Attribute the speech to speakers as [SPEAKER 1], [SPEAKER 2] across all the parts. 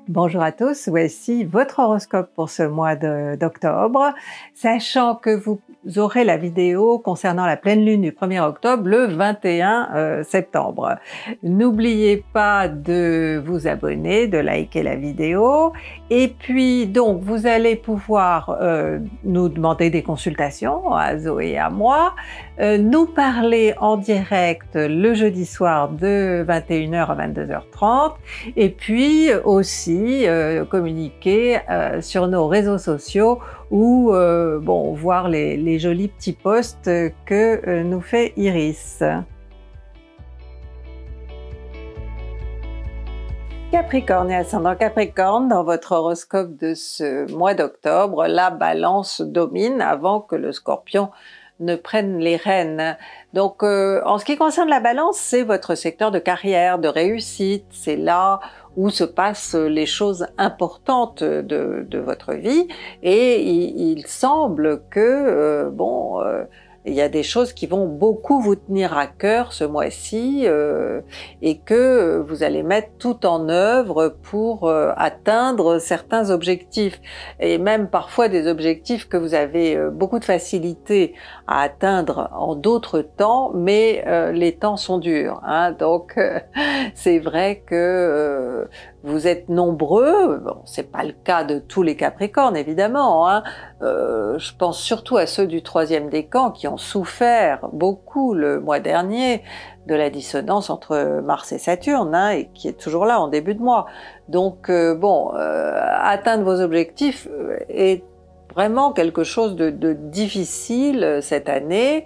[SPEAKER 1] Bonjour à tous, voici votre horoscope pour ce mois d'octobre, sachant que vous aurez la vidéo concernant la pleine lune du 1er octobre le 21 septembre. N'oubliez pas de vous abonner, de liker la vidéo, et puis donc vous allez pouvoir nous demander des consultations à Zoé et à moi, nous parler en direct le jeudi soir de 21h à 22h30, et puis aussi communiquer sur nos réseaux sociaux ou voir les jolis petits posts que nous fait Iris. Capricorne et ascendant Capricorne, dans votre horoscope de ce mois d'octobre, la Balance domine avant que le Scorpion ne prennent les rênes. Donc en ce qui concerne la Balance, c'est votre secteur de carrière, de réussite, c'est là où se passent les choses importantes de votre vie, et il semble que il y a des choses qui vont beaucoup vous tenir à cœur ce mois-ci et que vous allez mettre tout en œuvre pour atteindre certains objectifs, et même parfois des objectifs que vous avez beaucoup de facilité à atteindre en d'autres temps, mais les temps sont durs, hein, donc c'est vrai que vous êtes nombreux, bon, c'est pas le cas de tous les Capricornes évidemment, hein. Je pense surtout à ceux du 3e décan qui ont souffert beaucoup le mois dernier de la dissonance entre Mars et Saturne, hein, et qui est toujours là en début de mois. Donc atteindre vos objectifs est vraiment quelque chose de difficile cette année.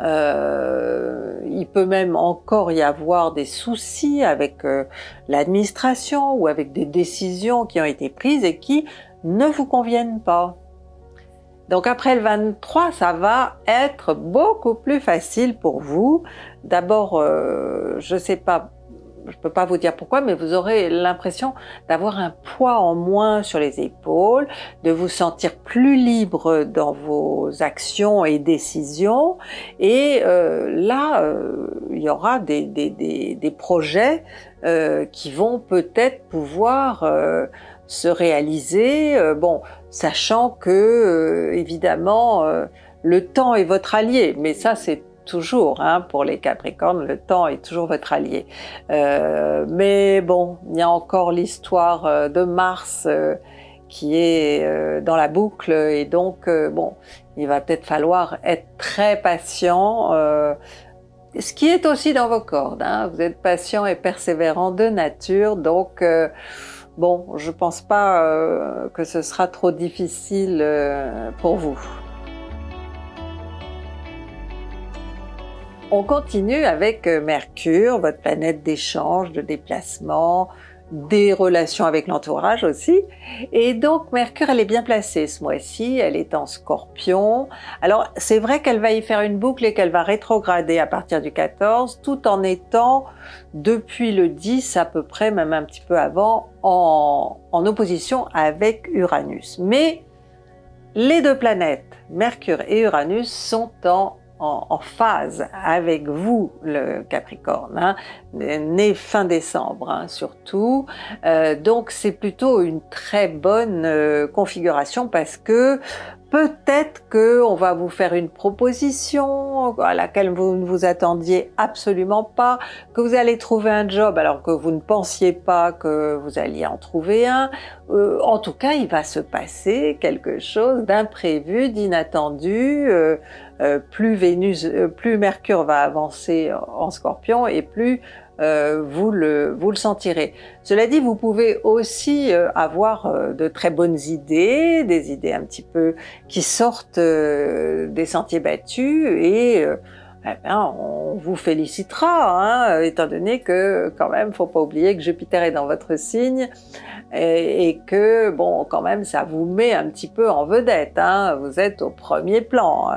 [SPEAKER 1] Il peut même encore y avoir des soucis avec l'administration ou avec des décisions qui ont été prises et qui ne vous conviennent pas. Donc après le 23, ça va être beaucoup plus facile pour vous. D'abord, je sais pas, je peux pas vous dire pourquoi, mais vous aurez l'impression d'avoir un poids en moins sur les épaules, de vous sentir plus libre dans vos actions et décisions, et il y aura des projets qui vont peut-être pouvoir se réaliser, sachant que évidemment le temps est votre allié, mais ça c'est toujours, hein, pour les Capricornes, le temps est toujours votre allié. Mais bon, il y a encore l'histoire de Mars qui est dans la boucle, et donc il va peut-être falloir être très patient, ce qui est aussi dans vos cordes, hein. Vous êtes patient et persévérant de nature, donc je pense pas que ce sera trop difficile pour vous. On continue avec Mercure, votre planète d'échange, de déplacement, des relations avec l'entourage aussi. Et donc Mercure, elle est bien placée ce mois-ci, elle est en Scorpion. Alors c'est vrai qu'elle va y faire une boucle et qu'elle va rétrograder à partir du 14, tout en étant depuis le 10 à peu près, même un petit peu avant, en opposition avec Uranus. Mais les deux planètes, Mercure et Uranus, sont en phase avec vous, le Capricorne, hein, né fin décembre, hein, surtout. Donc c'est plutôt une très bonne configuration, parce que peut-être qu'on va vous faire une proposition à laquelle vous ne vous attendiez absolument pas, que vous allez trouver un job alors que vous ne pensiez pas que vous alliez en trouver un. En tout cas, il va se passer quelque chose d'imprévu, d'inattendu. Plus Mercure va avancer en Scorpion, et plus vous le sentirez. Cela dit, vous pouvez aussi avoir de très bonnes idées, des idées un petit peu qui sortent des sentiers battus, et on vous félicitera, hein, étant donné que quand même, faut pas oublier que Jupiter est dans votre signe, et que quand même ça vous met un petit peu en vedette, hein, vous êtes au premier plan,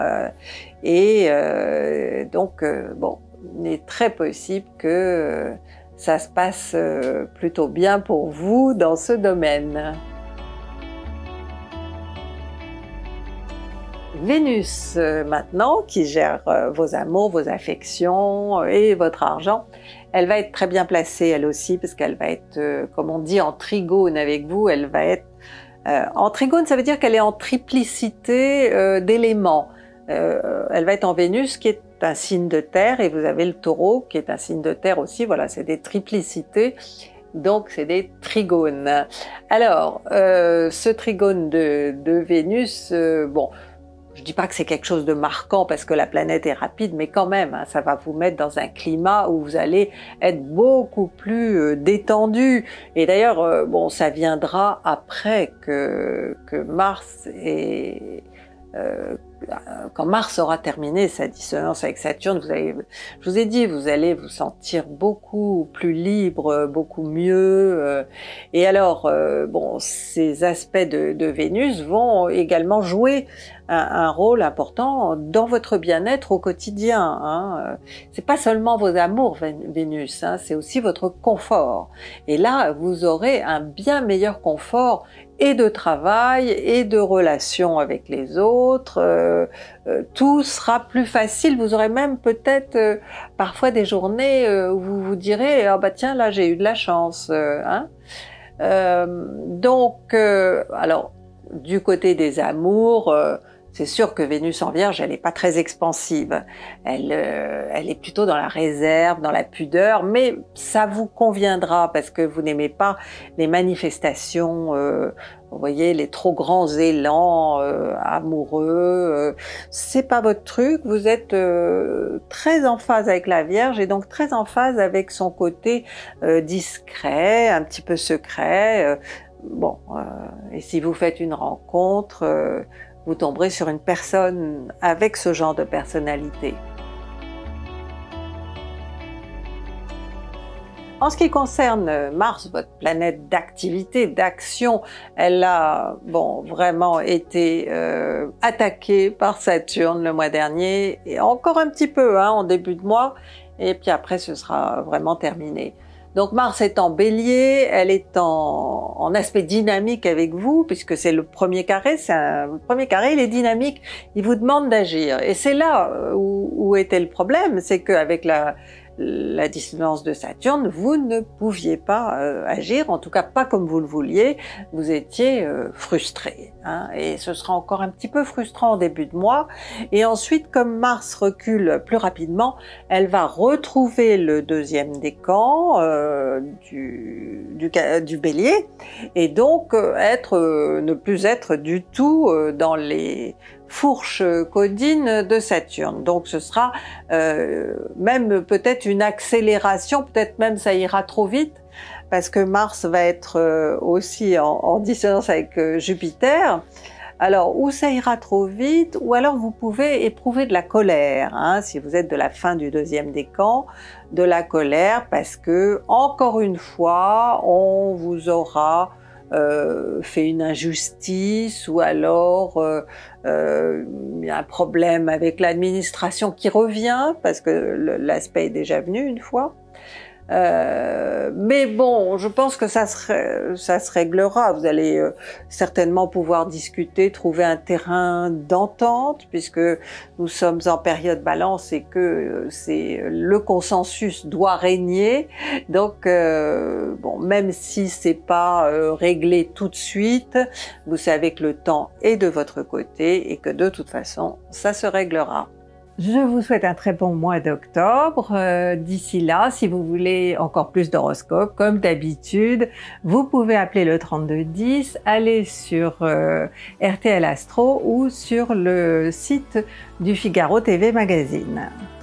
[SPEAKER 1] donc il est très possible que ça se passe plutôt bien pour vous dans ce domaine. Vénus maintenant, qui gère vos amours, vos affections et votre argent, elle va être très bien placée elle aussi, parce qu'elle va être, comme on dit, en trigone avec vous. Elle va être en trigone, ça veut dire qu'elle est en triplicité d'éléments. Elle va être en Vénus, qui est un signe de terre, et vous avez le Taureau, qui est un signe de terre aussi. Voilà, c'est des triplicités. Donc c'est des trigones. Alors, ce trigone de Vénus, bon, je dis pas que c'est quelque chose de marquant parce que la planète est rapide, mais quand même, hein, ça va vous mettre dans un climat où vous allez être beaucoup plus détendu. Et d'ailleurs, bon, ça viendra après que Mars est... quand Mars aura terminé sa dissonance avec Saturne, je vous ai dit, vous allez vous sentir beaucoup plus libre, beaucoup mieux. Et alors, bon, ces aspects de Vénus vont également jouer un rôle important dans votre bien-être au quotidien. Hein. C'est pas seulement vos amours, Vénus, hein, c'est aussi votre confort. Et là, vous aurez un bien meilleur confort et de travail et de relations avec les autres. Tout sera plus facile. Vous aurez même peut-être parfois des journées où vous vous direz « Ah bah tiens, là j'ai eu de la chance hein ». Donc, alors, du côté des amours, c'est sûr que Vénus en Vierge, elle n'est pas très expansive. Elle est plutôt dans la réserve, dans la pudeur, mais ça vous conviendra parce que vous n'aimez pas les manifestations, vous voyez, les trop grands élans amoureux. C'est pas votre truc. Vous êtes très en phase avec la Vierge et donc très en phase avec son côté discret, un petit peu secret. Bon, et si vous faites une rencontre, vous tomberez sur une personne avec ce genre de personnalité. En ce qui concerne Mars, votre planète d'activité, d'action, elle a bon, vraiment été attaquée par Saturne le mois dernier, et encore un petit peu hein, en début de mois, et puis après ce sera vraiment terminé. Donc Mars est en Bélier, elle est en aspect dynamique avec vous, puisque c'est le premier carré, le premier carré il est dynamique, il vous demande d'agir. Et c'est là où était le problème, c'est qu'avec la dissonance de Saturne, vous ne pouviez pas agir, en tout cas pas comme vous le vouliez, vous étiez frustré. Hein, et ce sera encore un petit peu frustrant au début de mois. Et ensuite, comme Mars recule plus rapidement, elle va retrouver le deuxième décan du Bélier, et donc ne plus être du tout dans les fourche caudine de Saturne. Donc ce sera même peut-être une accélération, peut-être même ça ira trop vite, parce que Mars va être aussi en dissonance avec Jupiter. Alors, ou ça ira trop vite, ou alors vous pouvez éprouver de la colère, hein, si vous êtes de la fin du deuxième décan, de la colère, parce que, encore une fois, on vous aura fait une injustice, ou alors il y a un problème avec l'administration qui revient, parce que l'aspect est déjà venu une fois. Mais bon, je pense que ça se réglera. Vous allez certainement pouvoir discuter, trouver un terrain d'entente, puisque nous sommes en période balance et que le consensus doit régner. Donc, bon, même si c'est pas réglé tout de suite, vous savez que le temps est de votre côté et que de toute façon, ça se réglera. Je vous souhaite un très bon mois d'octobre. D'ici là, si vous voulez encore plus d'horoscopes, comme d'habitude, vous pouvez appeler le 3210, aller sur RTL Astro ou sur le site du Figaro TV Magazine.